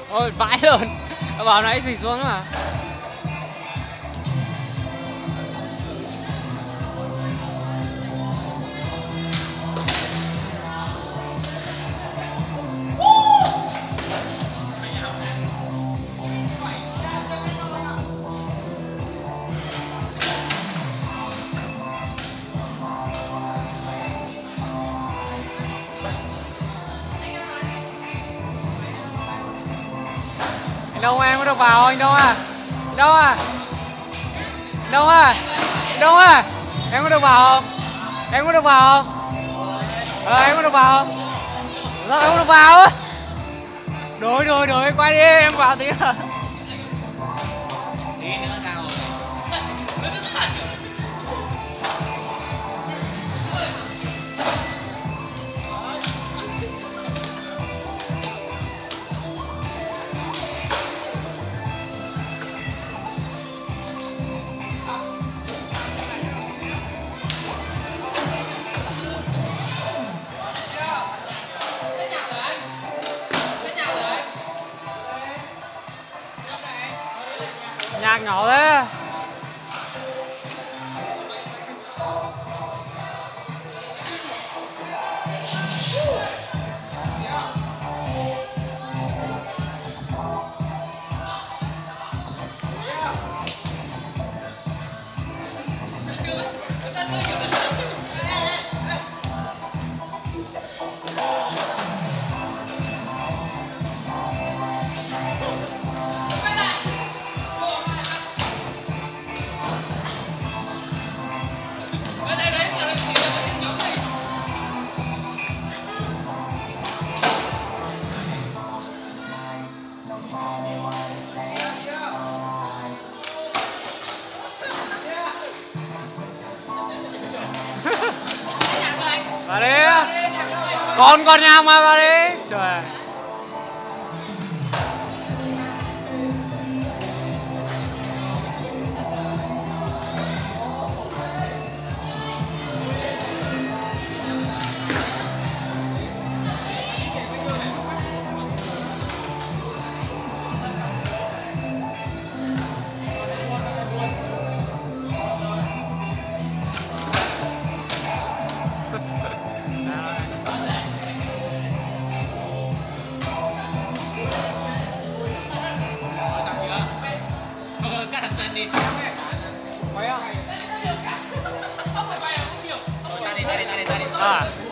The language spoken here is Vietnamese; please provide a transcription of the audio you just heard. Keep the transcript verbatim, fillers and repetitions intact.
Ôi vãi luôn. Nó bảo nãy xì xuống mà. Anh Đông em có được vào không? Anh Đông à? Anh Đông à? Anh Đông à? Anh Đông à? Em có được vào không? Em có được vào không? Ờ, em có được vào không? Sao em có được vào á? Đối đối đối, quay đi, em vào tí nữa. Tí nữa ra rồi. Nhạc nhỏ thế. Vào đi. Con con nhà mà vào đi. Trời. Cắt thằng Tân đi. Quay không? Ta đi, ta đi, ta đi, ta đi. À.